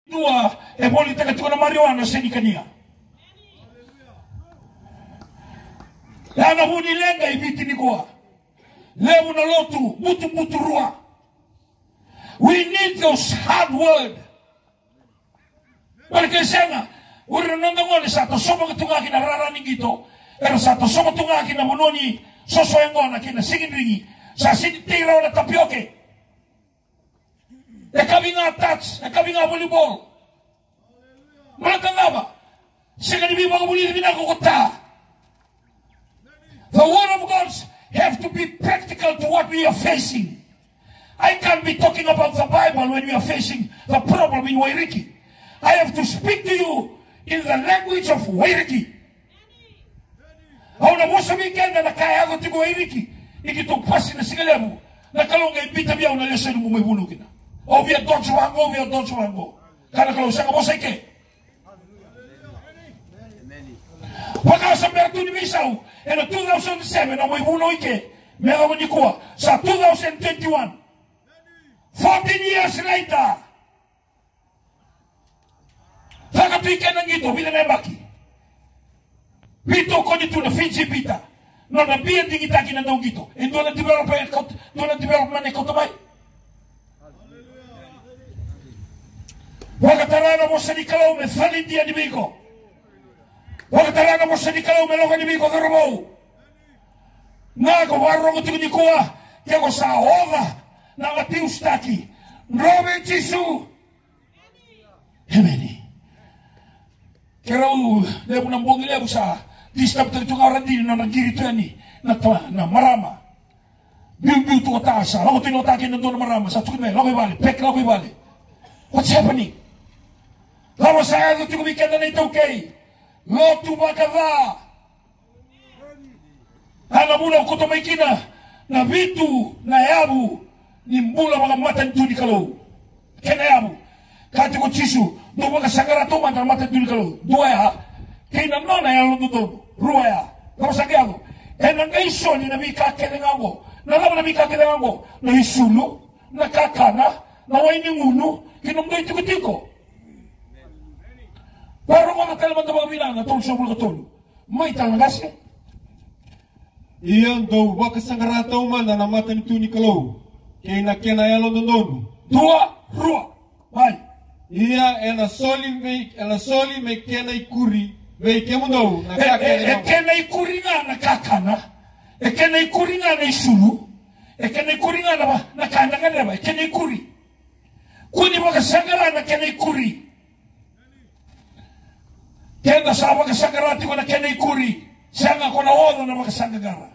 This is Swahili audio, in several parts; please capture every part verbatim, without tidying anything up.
Dua e boli taka tuana marijuana seni kania. Lana huni lenga ibiti ni goa. Lewu na lotu butu butu rua. We need those hard word. Porque senga uri nonga ngole sato somo ketunga kina rara ningito. Era sato somo tunga kina mononi soso engona kina sigindringi. Sa sini tira ona tapioke. E kabinga touch, e kabinga volleyball. Malakangaba. Sega ni biba kabuli ni binako kota. The word of God have to be practical to what we are facing. I can't be talking about the Bible when we are facing the problem in Wairiki. I have to speak to you in the language of Wairiki. Au na mosa mikenda na kaya ako tigo Wairiki. Ikitupasi na sigalemu. Na kalonga ibita biya una lesenu mumibulu kina. O via dojo wango, o via dojo wango. Kana kalau sanga mosa ike. Waka sa mertu ni bisau. En two thousand seven, na mwibuno ike. Mega mnikua. Sa two thousand twenty-one. fourteen years later. Faka tu ike nangito, bila nebaki. Pito koni tu na finchi pita. No na biya dingitaki na nangito. En doon na development, doon na development ekotomay. Wakatarana mo sa nikalaw me falin di animigo. Wakatarana mo sa nikalaw me loka animigo karubo. Nago warro ko tuni kuwa kaya ko sa oda na atiustaki. Nrobe Jisu. Hemeni. Kaya lebu ng bongi lebu sa distab tayo itong aran din na nagiri ito yan na, na marama. Biu-biu ito katasa. Lako tinotake na doon na marama. Sa tukit may, lako ibali. Pek, lako ibali. What's happening? Lama saya itu kubikan na ito kay Lotu Bakava. Ana mula ko to may kina na vitu na yabu ni mbula mga matan tu di kalau. Kena yabu. Kati ko Jisu, do mga sagarato man matan tu di kalau. Dua ya. Kina nona ya lo do. Rua ya. Lama sagyago. E nang iso ni nabi kakedengango. Na lama nabi kakedengango. Na isulu, na kakana, na waini ngunu, kinumdo ito kutiko. Waro mga kalaman na mga binana, tol sa mga tol. May talagas eh. Iyan daw, waka sangarataw man na namatan ito ni Kalaw. Kaya nakinayalo nun. Dua, rua, may. Iya, ela soli may, ela soli may kenay kuri. May kemo daw, nakakaya. E kenay kuri nga nakakana. E kenay kuri nga na isulu. E kenay kuri nga na nakana nga na ba. E kenay kuri. Kuni mga sangara na kenay kuri. Kaya sa mga sagarati ko na kenay kuri. Sanga ko na odo na mga sangagara.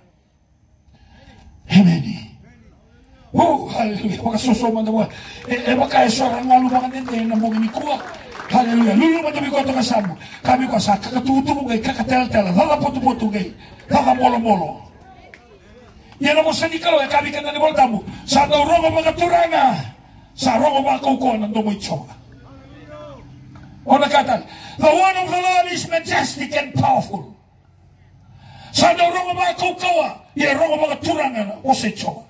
Amen. Oh, hallelujah. Mga susuman na mga. E baka esorang nga lumangan nende na mga nikuha. Hallelujah. Luluman na ko ito kasama. Kami ko sa kakatuto mo gay, kakateltela, lalapoto-poto gay, lalamolo-molo. Yan mo sa nikalo, e kami ka na nibolta mo. Sa daw rongo mga turanga. Sa rongo mga kukuha ng dumoy tsoga. O nakatan, the word of the Lord is majestic and powerful. Sa daw rongo mga kukuha, yan rongo mga turanga na o sa tsoga.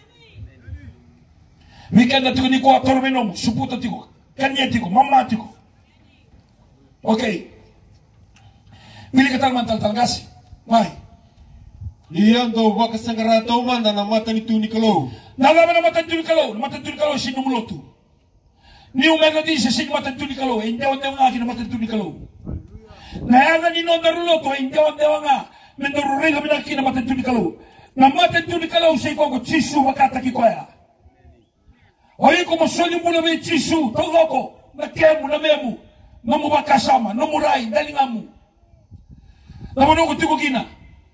Mikan na tiko ni ko atormenom, suputa tiko, kanya tiko, mama tiko. Okay. Bili ka talman taltalgas. May. Iyan daw, waka sangarataw man na namatan ito ni Kalaw. Nalaman namatan ito ni Kalaw. Namatan ito ni Kalaw, sinumuloto. Ni umega di sa sinumatan ito ni Kalaw. Hindi ang dewa nga kinamatan ito ni Kalaw. Nayaga ni no naruloto. Hindi ang dewa nga. Mendorore kami na kinamatan ito ni Kalaw. Namatan ito ni Kalaw sa ikaw ko, Jisu makataki ko ya. Oye, como soy mula me Jisu, todo ko, na kemu, na memu, na mubakasama, na muray, dalingamu. Namuno ko tigo gina.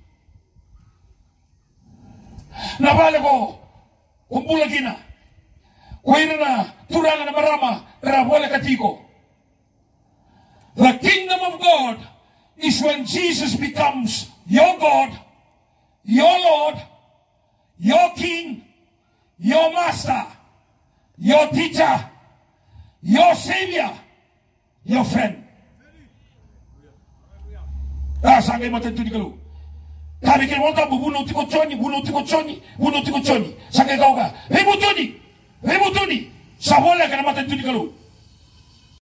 Nabale ko, kumbula gina. Kuhira na, turanga na marama, rabuela katiko. The kingdom of God is when Jesus becomes your God, your Lord, your King, your Master, your teacher, your Savior, your friend. Ah, sangay matan tu di kalau. Kami kira monta bunuh tiko choni, bunuh tiko choni, bunuh tiko choni. Sangay kau ka, hei butoni, hei butoni. Sabola kana matan tu di kalau.